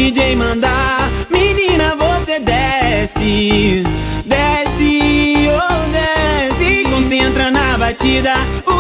DJ mandar, menina, você desce, desce, oh desce. Concentra na batida.